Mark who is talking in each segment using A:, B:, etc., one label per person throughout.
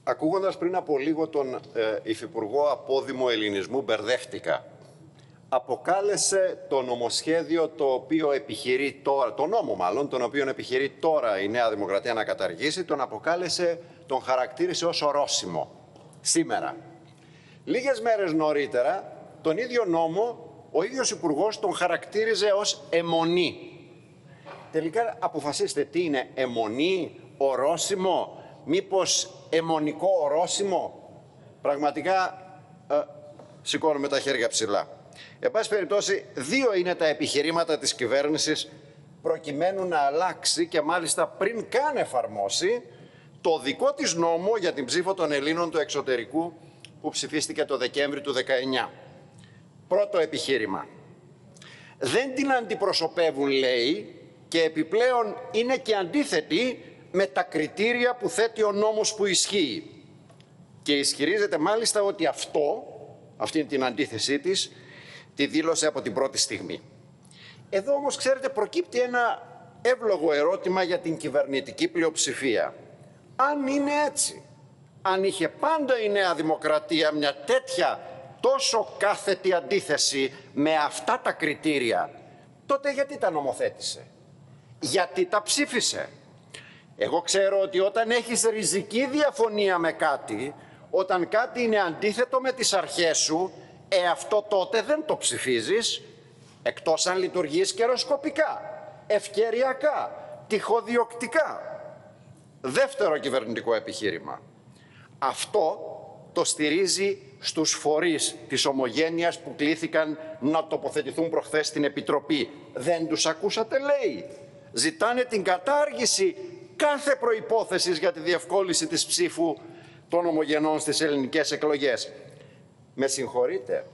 A: Ακούγοντας πριν από λίγο τον Υφυπουργό Απόδημο Ελληνισμού, μπερδεύτηκα. Αποκάλεσε το νομοσχέδιο το οποίο επιχειρεί τώρα, το νόμο μάλλον, τον οποίο επιχειρεί τώρα η Νέα Δημοκρατία να καταργήσει, τον χαρακτήρισε ως ορόσημο σήμερα. Λίγες μέρες νωρίτερα, τον ίδιο νόμο, ο ίδιος Υπουργός τον χαρακτήριζε ως αιμονή. Τελικά αποφασίστε τι είναι, αιμονή, ορόσημο, μήπως αιμονικό ορόσημο. Πραγματικά σηκώνουμε τα χέρια ψηλά. Εν πάση περιπτώσει, δύο είναι τα επιχειρήματα της κυβέρνησης προκειμένου να αλλάξει και μάλιστα πριν καν εφαρμόσει το δικό της νόμο για την ψήφο των Ελλήνων του εξωτερικού που ψηφίστηκε το Δεκέμβρη του 19. Πρώτο επιχείρημα. Δεν την αντιπροσωπεύουν, λέει, και επιπλέον είναι και αντίθετη με τα κριτήρια που θέτει ο νόμος που ισχύει. Και ισχυρίζεται μάλιστα ότι αυτή την αντίθεσή της, τη δήλωσε από την πρώτη στιγμή. Εδώ όμως, ξέρετε, προκύπτει ένα εύλογο ερώτημα για την κυβερνητική πλειοψηφία. Αν είναι έτσι, αν είχε πάντα η Νέα Δημοκρατία μια τέτοια τόσο κάθετη αντίθεση με αυτά τα κριτήρια, τότε γιατί τα νομοθέτησε, γιατί τα ψήφισε? Εγώ ξέρω ότι όταν έχεις ριζική διαφωνία με κάτι, όταν κάτι είναι αντίθετο με τις αρχές σου, αυτό τότε δεν το ψηφίζεις, εκτός αν λειτουργείς καιροσκοπικά, ευκαιριακά, τυχοδιοκτικά. Δεύτερο κυβερνητικό επιχείρημα. Αυτό το στηρίζει στους φορείς της ομογένειας που κλήθηκαν να τοποθετηθούν προχθές στην Επιτροπή. Δεν τους ακούσατε, λέει? Ζητάνε την κατάργηση κάθε προϋπόθεσης για τη διευκόλυνση της ψήφου των ομογενών στις ελληνικές εκλογές. Με συγχωρείτε,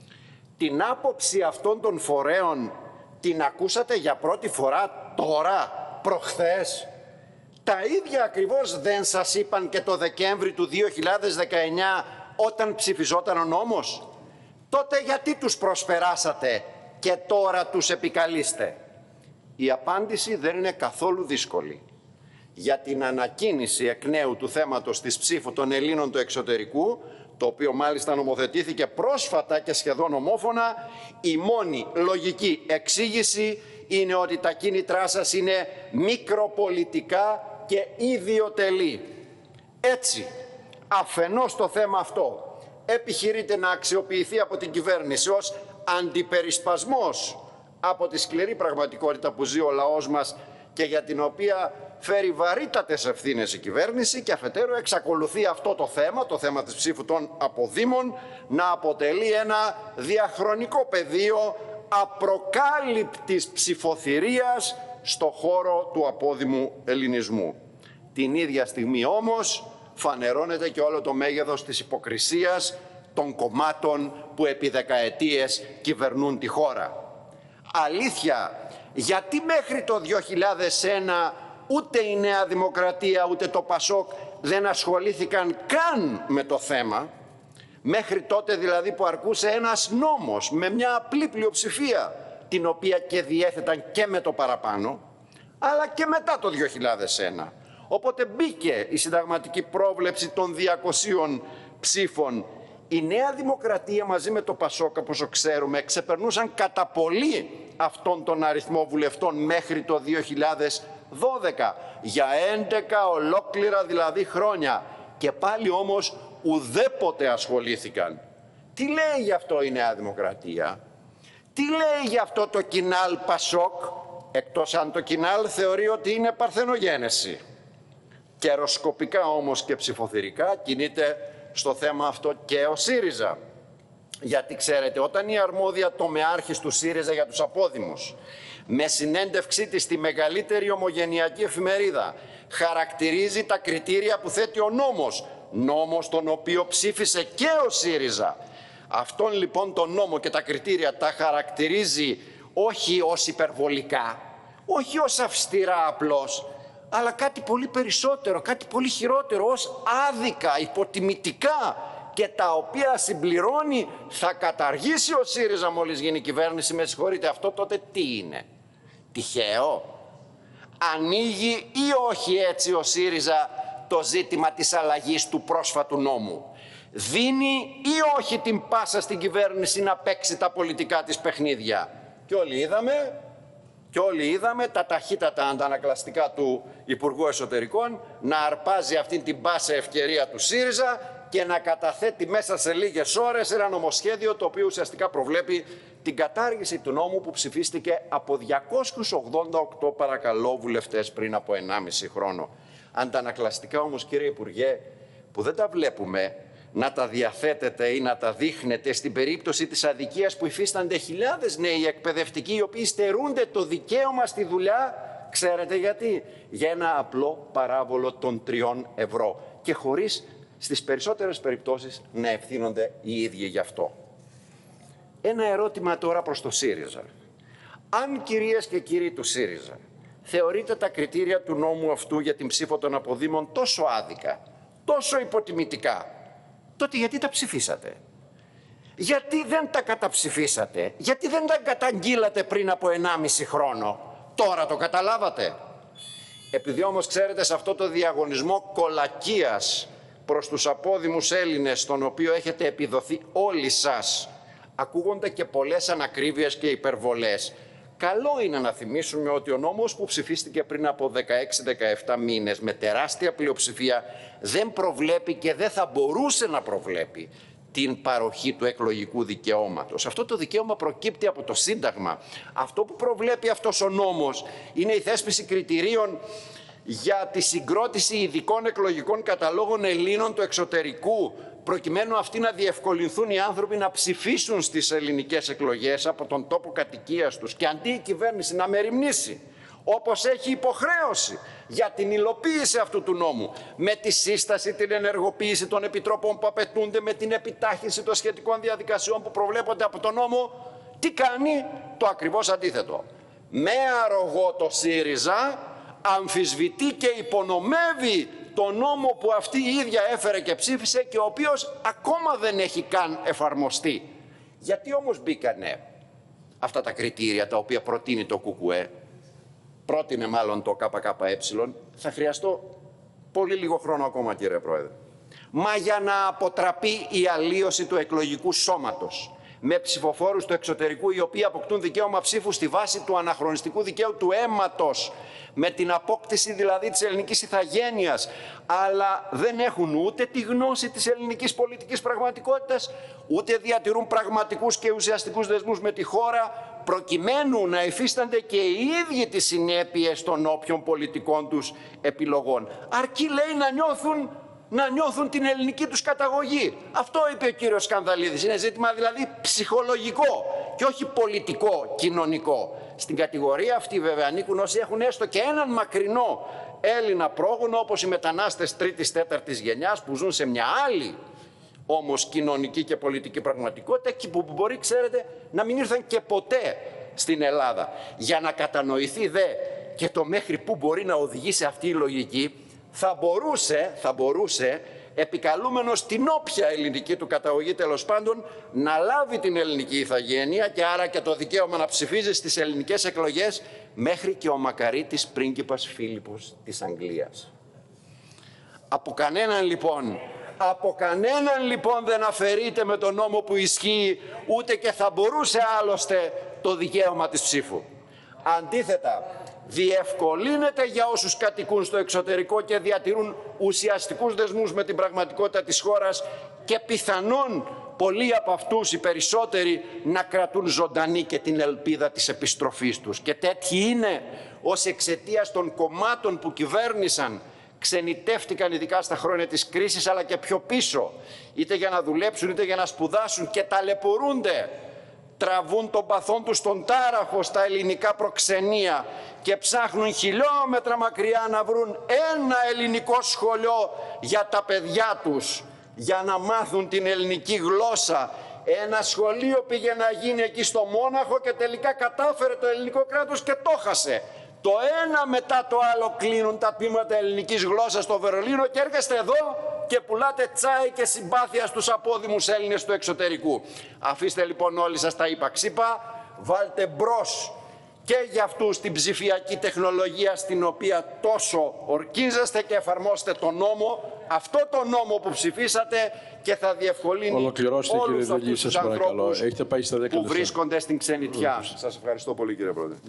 A: την άποψη αυτών των φορέων την ακούσατε για πρώτη φορά τώρα, προχθές? Τα ίδια ακριβώς δεν σας είπαν και το Δεκέμβρη του 2019 όταν ψηφιζόταν ο νόμος? Τότε γιατί τους προσπεράσατε και τώρα τους επικαλείστε? Η απάντηση δεν είναι καθόλου δύσκολη. Για την ανακοίνηση εκ νέου του θέματος της ψήφου των Ελλήνων του εξωτερικού, το οποίο μάλιστα νομοθετήθηκε πρόσφατα και σχεδόν ομόφωνα, η μόνη λογική εξήγηση είναι ότι τα κίνητρά σας είναι μικροπολιτικά και ιδιοτελή. Έτσι, αφενός το θέμα αυτό επιχειρείται να αξιοποιηθεί από την κυβέρνηση ως αντιπερισπασμός από τη σκληρή πραγματικότητα που ζει ο λαός μας και για την οποία φέρει βαρύτατες ευθύνες η κυβέρνηση, και αφετέρου εξακολουθεί αυτό το θέμα της ψήφου των αποδήμων, να αποτελεί ένα διαχρονικό πεδίο απροκάλυπτης ψηφοθυρίας στο χώρο του απόδημου ελληνισμού. Την ίδια στιγμή όμως φανερώνεται και όλο το μέγεθος της υποκρισίας των κομμάτων που επί δεκαετίες κυβερνούν τη χώρα. Αλήθεια, γιατί μέχρι το 2001 ούτε η Νέα Δημοκρατία ούτε το ΠΑΣΟΚ δεν ασχολήθηκαν καν με το θέμα, μέχρι τότε δηλαδή που αρκούσε ένας νόμος με μια απλή πλειοψηφία, την οποία και διέθεταν και με το παραπάνω, αλλά και μετά το 2001. Οπότε μπήκε η συνταγματική πρόβλεψη των 200 ψήφων. Η Νέα Δημοκρατία μαζί με το ΠΑΣΟΚ, όπως ξέρουμε, ξεπερνούσαν κατά πολύ αυτόν τον αριθμό βουλευτών μέχρι το 2012, για 11 ολόκληρα δηλαδή χρόνια. Και πάλι όμως ουδέποτε ασχολήθηκαν. Τι λέει γι' αυτό η Νέα Δημοκρατία? Τι λέει γι' αυτό το κοινάλ ΠΑΣΟΚ, εκτός αν το κοινάλ θεωρεί ότι είναι παρθενογένεση? Καιροσκοπικά όμως και ψηφοθυρικά κινείται στο θέμα αυτό και ο ΣΥΡΙΖΑ. Γιατί ξέρετε, όταν η αρμόδια τομεάρχης του ΣΥΡΙΖΑ για τους απόδημους, με συνέντευξή της στη μεγαλύτερη ομογενειακή εφημερίδα, χαρακτηρίζει τα κριτήρια που θέτει ο νόμος τον οποίο ψήφισε και ο ΣΥΡΙΖΑ, αυτόν λοιπόν τον νόμο και τα κριτήρια τα χαρακτηρίζει όχι ως υπερβολικά, όχι ως αυστηρά απλώς, αλλά κάτι πολύ περισσότερο, κάτι πολύ χειρότερο, ως άδικα, υποτιμητικά, και τα οποία συμπληρώνει, θα καταργήσει ο ΣΥΡΙΖΑ μόλις γίνει κυβέρνηση. Με συγχωρείτε, αυτό τότε τι είναι? Τυχαίο? Ανοίγει ή όχι έτσι ο ΣΥΡΙΖΑ το ζήτημα της αλλαγής του πρόσφατου νόμου. Δίνει ή όχι την πάσα στην κυβέρνηση να παίξει τα πολιτικά της παιχνίδια. Και όλοι είδαμε τα ταχύτατα αντανακλαστικά του Υπουργού Εσωτερικών να αρπάζει αυτή την πάσα ευκαιρία του ΣΥΡΙΖΑ και να καταθέτει μέσα σε λίγες ώρες ένα νομοσχέδιο το οποίο ουσιαστικά προβλέπει την κατάργηση του νόμου που ψηφίστηκε από 288 παρακαλώ βουλευτές πριν από 1,5 χρόνο. Αντανακλαστικά όμως, κύριε Υπουργέ, που δεν τα βλέπουμε να τα διαθέτετε ή να τα δείχνετε στην περίπτωση της αδικίας που υφίστανται χιλιάδες νέοι εκπαιδευτικοί οι οποίοι στερούνται το δικαίωμα στη δουλειά. Ξέρετε γιατί? Για ένα απλό παράβολο των 3 ευρώ και χωρίς στις περισσότερες περιπτώσεις να ευθύνονται οι ίδιοι γι' αυτό. Ένα ερώτημα τώρα προς το ΣΥΡΙΖΑ. Αν, κυρίες και κύριοι του ΣΥΡΙΖΑ, θεωρείτε τα κριτήρια του νόμου αυτού για την ψήφο των αποδήμων τόσο άδικα, τόσο υποτιμητικά, τότε γιατί τα ψηφίσατε? Γιατί δεν τα καταψηφίσατε? Γιατί δεν τα καταγγείλατε πριν από 1,5 χρόνο? Τώρα το καταλάβατε? Επειδή όμως ξέρετε, σε αυτό το διαγωνισμό κολακίας προς τους απόδημους Έλληνες, στον οποίο έχετε επιδοθεί όλοι σας, ακούγονται και πολλές ανακρίβειες και υπερβολές. Καλό είναι να θυμίσουμε ότι ο νόμος που ψηφίστηκε πριν από 16-17 μήνες με τεράστια πλειοψηφία δεν προβλέπει και δεν θα μπορούσε να προβλέπει την παροχή του εκλογικού δικαιώματος. Αυτό το δικαίωμα προκύπτει από το Σύνταγμα. Αυτό που προβλέπει αυτός ο νόμος είναι η θέσπιση κριτηρίων για τη συγκρότηση ειδικών εκλογικών καταλόγων Ελλήνων του εξωτερικού, προκειμένου αυτοί να διευκολυνθούν οι άνθρωποι να ψηφίσουν στις ελληνικές εκλογές από τον τόπο κατοικίας τους και αντί η κυβέρνηση να μεριμνήσει, όπως έχει υποχρέωση για την υλοποίηση αυτού του νόμου, με τη σύσταση, την ενεργοποίηση των επιτρόπων που απαιτούνται, με την επιτάχυνση των σχετικών διαδικασιών που προβλέπονται από τον νόμο, τι κάνει? Το ακριβώς αντίθετο. Με αρρωγό το ΣΥΡΙΖΑ αμφισβητεί και υπονομεύει το νόμο που αυτή η ίδια έφερε και ψήφισε και ο οποίος ακόμα δεν έχει καν εφαρμοστεί. Γιατί όμως μπήκανε αυτά τα κριτήρια τα οποία προτείνει το ΚΚΕ, πρότεινε μάλλον το ΚΚΕ? Θα χρειαστώ πολύ λίγο χρόνο ακόμα, κύριε Πρόεδρε. Μα για να αποτραπεί η αλλίωση του εκλογικού σώματος με ψηφοφόρους του εξωτερικού οι οποίοι αποκτούν δικαίωμα ψήφου στη βάση του αναχρονιστικού δικαίου του αίματος, με την απόκτηση δηλαδή της ελληνικής ηθαγένειας, αλλά δεν έχουν ούτε τη γνώση της ελληνικής πολιτικής πραγματικότητας, ούτε διατηρούν πραγματικούς και ουσιαστικούς δεσμούς με τη χώρα, προκειμένου να υφίστανται και οι ίδιοι τις συνέπειες των όποιων πολιτικών τους επιλογών. Αρκεί, λέει, να νιώθουν την ελληνική τους καταγωγή. Αυτό είπε ο κύριος Σκανδαλίδης. Είναι ζήτημα δηλαδή ψυχολογικό και όχι πολιτικό, κοινωνικό. Στην κατηγορία αυτή βέβαια ανήκουν όσοι έχουν έστω και έναν μακρινό Έλληνα πρόγονο, όπως οι μετανάστες 3ης-4ης γενιάς που ζουν σε μια άλλη όμως κοινωνική και πολιτική πραγματικότητα και που μπορεί, ξέρετε, να μην ήρθαν και ποτέ στην Ελλάδα. Για να κατανοηθεί δε και το μέχρι που μπορεί να οδηγήσει αυτή η λογική, θα μπορούσε επικαλούμενος την όποια ελληνική του καταγωγή τέλος πάντων να λάβει την ελληνική ηθαγένεια και άρα και το δικαίωμα να ψηφίζει στις ελληνικές εκλογές μέχρι και ο μακαρίτης πρίγκιπας Φίλιππος της Αγγλίας. Από κανέναν λοιπόν δεν αφαιρείται με τον νόμο που ισχύει, ούτε και θα μπορούσε άλλωστε το δικαίωμα της ψήφου. Αντίθετα, διευκολύνεται για όσους κατοικούν στο εξωτερικό και διατηρούν ουσιαστικούς δεσμούς με την πραγματικότητα της χώρας και πιθανόν πολλοί από αυτούς, οι περισσότεροι, να κρατούν ζωντανή και την ελπίδα της επιστροφής τους. Και τέτοιοι είναι όσοι εξαιτίας των κομμάτων που κυβέρνησαν ξενιτεύτηκαν ειδικά στα χρόνια της κρίσης, αλλά και πιο πίσω, είτε για να δουλέψουν είτε για να σπουδάσουν και ταλαιπωρούνται. Τραβούν τον παθόν τους στον τάραχο στα ελληνικά προξενία και ψάχνουν χιλιόμετρα μακριά να βρουν ένα ελληνικό σχολείο για τα παιδιά τους, για να μάθουν την ελληνική γλώσσα. Ένα σχολείο πήγε να γίνει εκεί στο Μόναχο και τελικά κατάφερε το ελληνικό κράτος και το χάσε. Το ένα μετά το άλλο κλείνουν τα τμήματα ελληνικής γλώσσας στο Βερολίνο και έρχεστε εδώ και πουλάτε τσάι και συμπάθεια στους απόδημους Έλληνες του εξωτερικού. Αφήστε λοιπόν όλοι σας τα είπα ξύπα, βάλτε μπρος και για αυτούς την ψηφιακή τεχνολογία στην οποία τόσο ορκίζεστε και εφαρμόστε τον νόμο, αυτό το νόμο που ψηφίσατε και θα διευκολύνει όλους αυτούς τους ανθρώπους
B: Έχετε πάει στα 10
A: που βρίσκονται στην ξενιτιά. Σας ευχαριστώ πολύ, κύριε Πρόεδρε.